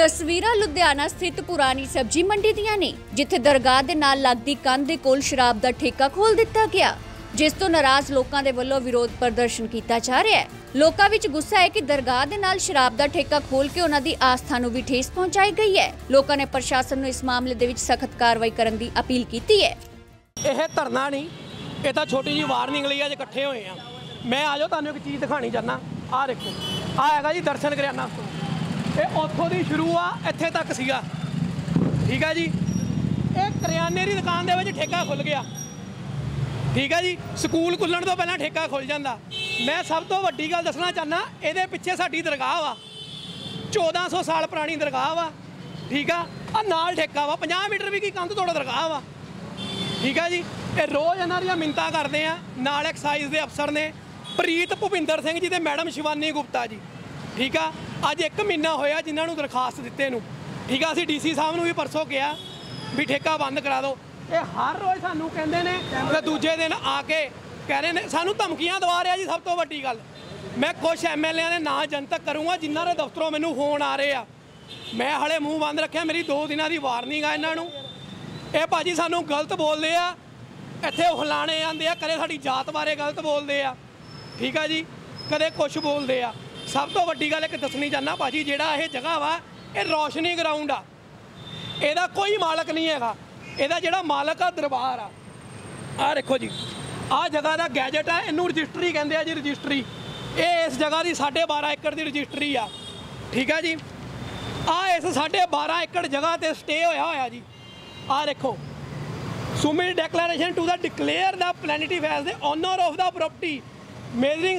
तस्वीरां लुधियाना स्थित पुरानी सब्जी मंडी दियां ने जिथे दरगाह दे नाल लगदी कंध दे कोल शराब दा ठेका खोल दिता गया, जिस तो नाराज लोकां दे वल्लों विरोध प्रदर्शन कीता जा रहा है। लोकां विच गुस्सा है कि दरगाह दे नाल शराब दा ठेका खोल के उन्हां दी आस्था नूं भी ठेस पहुंचाई गई है। लोकां ने प्रशासन नूं इस मामले दे विच सख्त कार्रवाई करन दी अपील कीती है। यह धरना नहीं, ये तो छोटी जी वार्निंग लई अज इकट्ठे होए हैं। मैं आ जाओ तुहानूं एक चीज़ दिखानी चाहना। आ देखो, आ हैगा जी दर्शन करियाना स्टोर। ये उत्थों दी शुरू आ इत्थे तक सीगा, ठीक है जी। ये करियाने की दुकान दे विच ठेका खुल गया, ठीक है जी। स्कूल खुलण तो पहलां ठेका खुल जांदा। मैं सब तो वड्डी गल दसना चाहना, इहदे पिछे साडी दरगाह वा, 1400 साल पुरानी दरगाह वा, ठीक है। आ नाल ठेका वा, 50 मीटर भी की कंध तोड़ दरगाह वा, ठीक है जी। ये रोज़ इन्हां दियां मिन्नतां करदे आ। नाल एक्साइज दे अफसर ने प्रीत भुपिंदर सिंह जी ते मैडम शिवानी गुप्ता जी, ठीक है। अज 1 महीना होया जिन्हां नूं दरखास्त दित्ते नूं, ठीक है। असीं DC साहब नूं भी परसों कहा भी ठेका बंद करा दो। ये हर रोज़ सानूं कहंदे ने ते दूजे दिन आके कह रहे ने सानूं धमकियां दवा रहे। जी सब तो वड्डी गल, मैं कुछ MLA दे नाम जनतक करूँगा जिन्हां दे दफ्तरों मैनूं फोन आ रहे आ। मैं हले मूँह बंद रखिया, मेरी 2 दिनां दी वार्निंग आ इन्हां नूं। ये भाजी सानूं गलत बोलदे आ, इत्थे फलाणे आंदे आ, कदे साडी जात बारे गलत बोलदे आ, ठीक है जी, कदे कुछ बोलदे आ। सब तो वड्डी गल एक दसनी चाहना भाजी, जिहड़ा ये जगह वा ये रोशनी ग्राउंड आ, इहदा कोई मालक नहीं हैगा। इहदा जिहड़ा मालक आ दरबार आ देखो जी, आ जगह का गैजेट है, इनू रजिस्ट्री कहते हैं जी, रजिस्ट्री। ये इस जगह की 12.5 एकड़ की रजिस्ट्री आ, ठीक है जी। आ इस 12.5 एकड़ जगह ते स्टे होया जी। आ देखो, submit declaration to the declare the plaintiff as the owner of the property measuring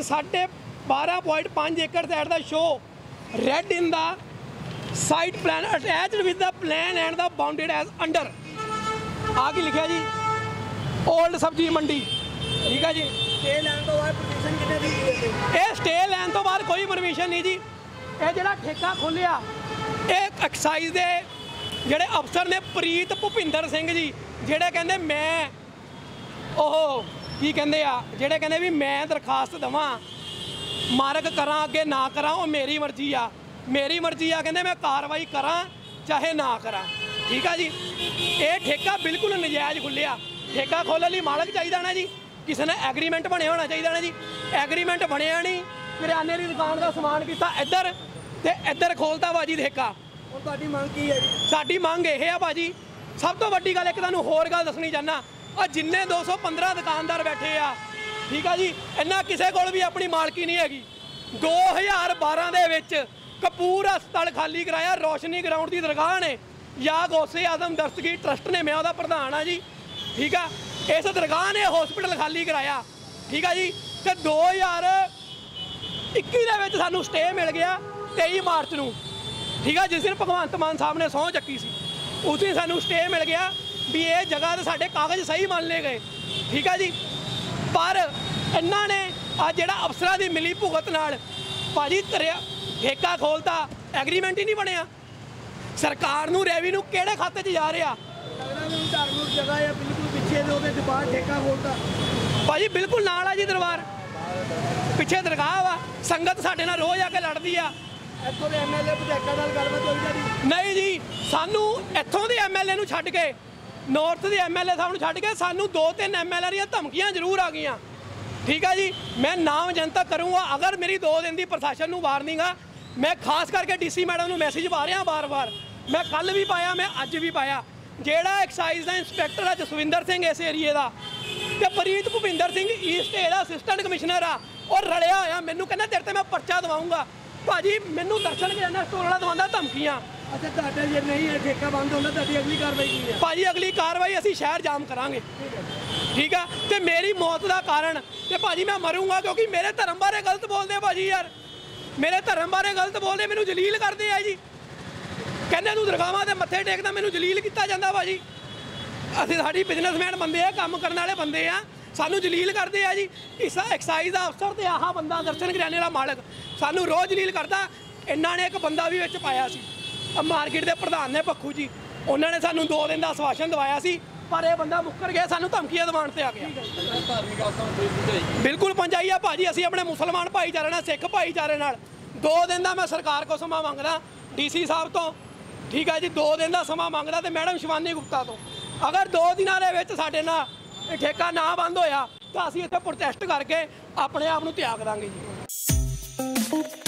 12.5 acres at the show read in the site plan attached with the plan and the bounded as under। आगे लिखा जी old सब्जी मंडी, ठीक है जी। Stay लैन तो बाद permission कितने दी? ये stay लैन तो बाद कोई परमिशन नहीं जी। ये जिहड़ा ठेका खोलिया ये एक्साइज दे जिहड़े अफसर ने प्रीत भुपिंदर सिंह जी, जिहड़े कहंदे मैं ओह की कहंदे आ, जिहड़े कहंदे भी मैं दरखास्त देवां मारक करा अगे ना करा, वो मेरी मर्जी आ, मेरी मर्जी आ। कहंदे मैं कार्रवाई करा चाहे ना करा, ठीक है जी। ये ठेका बिल्कुल नजायज़ खुलिया। ठेका खोलने लिए मालक चाहिए ना जी, किसी ने एग्रीमेंट बने होना चाहिए ना जी। एग्रीमेंट बनया नहीं, किराने की दुकान का समान किया इधर ते इधर खोलता भाजी ठेका। साडी मंग की है जी? साडी मंग यह है भाजी, सब तो वड्डी गल एक तुहानूं होर गल दसनी चाहना, आ जिन्ने 215 दुकानदार बैठे आ, ठीक है जी, इन्ना किसी कोल भी अपनी मालकी नहीं हैगी। 2012 दे विच कपूर हस्पताल खाली कराया रोशनी ग्राउंड की दरगाह ने, या गौसे आजम दस्तगीर ट्रस्ट ने, मैं उसदा प्रधान हाँ जी, ठीक है। इस दरगाह ने हॉस्पिटल खाली कराया, ठीक है जी। तो 2021 दे सानू स्टे मिल गया 23 मार्च नूं, ठीक है, जिस दिन भगवंत मान साहब ने सौं चक्की सी, उस दिन सानू स्टे मिल गया भी ये जगह तो साढ़े कागज़ सही मान ले गए, ठीक है जी। पर इन्हां ने अज जिहड़ा अफसरां दी मिली भुगत नाल भाजी करिया ठेका खोलता, एग्रीमेंट ही नहीं बनया। सरकार नूं रेवेन्यू किहड़े खाते 'च जा रहा? धार्मिक जगह है बिल्कुल पिछे दरबार ठेका खोलता भाजी, बिल्कुल नाल आ जी दरबार, पिछे दरगाह वा। संगत साडे नाल रोज़ आके लड़दी आ। इत्थों दे MLA प्रोजेक्टां नाल गलबात होई जादी नहीं जी। सानू इत्थों दे MLA नूं छड्ड के, नॉर्थ दे MLA साहब नूं छड्ड के सानू 2-3 MLA ਦੀਆਂ ਧਮਕੀਆਂ ਜ਼ਰੂਰ आ गईयां, ठीक है जी। मैं नाम जनतक करूँगा, अगर मेरी 2 दिन की प्रशासन नूं वार्निंग आ, मैं खास करके DC मैडम नूं मैसेज पा रहा बार बार। मैं कल भी पाया, मैं अज भी पाया। जिहड़ा एक्साइज का इंस्पैक्टर है जसविंदर सिंह इस एरिए का, तो प्रीत भुपिंदर सिंह ईस्ट ए दा असिस्टेंट कमिश्नर आ, और रलिया होया मैनूं कहना तेरे ते मैं पर्चा दवाऊँगा। भाजी मैनूं दर्शन करियाना स्टोर वाला दवांदा धमकियां। अच्छा, तुहाडा जे नहीं है ठेका बंद होंदा, तुहाडी अगली कार्रवाई की है? भाजी अगली कार्रवाई असीं शहर जाम करांगे, ठीक है। तो मेरी मौत का कारण तो भाजी मैं मरूंगा क्योंकि मेरे धर्म बारे गलत बोलते भाजी यार, मेरे धर्म बारे गलत बोलते, मैनूं जलील करते हैं जी। कहने तू दरगाहां ते मत्थे टेकदा, मैनूं जलील किया जाता भाजी। असीं साडी बिजनेसमैन बंदे आ, काम करने वाले बंदे आ, सानू जलील करते हैं जी। इस एक्साइज का अफसर तो आह बंदा दर्शन करियाने का मालक सानू रोज़ जलील करता। इन्होंने एक बंदा भी विच पाया सी, मार्केट के प्रधान ने पक्खू जी, उन्होंने सानू 2 दिन का आश्वासन दवाया सी, पर यह बंदा मुक्कर गया, सानू धमकियां दवाण ते आ गया। बिल्कुल पहुंचाई है भाजी। असीं अपने मुसलमान भाईचारे नाल, सिख भाईचारे नाल 2 दिन का मैं सरकार को समा मंगदा, DC साहब तो ਠੀਕ ਹੈ ਜੀ 2 ਦਿਨ ਦਾ ਸਮਾਂ ਮੰਗਦਾ ਤੇ ਮੈਡਮ ਸ਼ਿਵਾਨੀ ਗੁਪਤਾ ਤੋਂ ਅਗਰ 2 ਦਿਨਾਂ ਦੇ ਵਿੱਚ ਸਾਡੇ ਨਾਲ ਇਹ ਠੇਕਾ ਨਾ ਬੰਦ ਹੋਇਆ ਤਾਂ ਅਸੀਂ ਇੱਥੇ ਪ੍ਰੋਟੈਸਟ ਕਰਕੇ ਆਪਣੇ ਆਪ ਨੂੰ ਤਿਆਗ ਦਾਂਗੇ ਜੀ।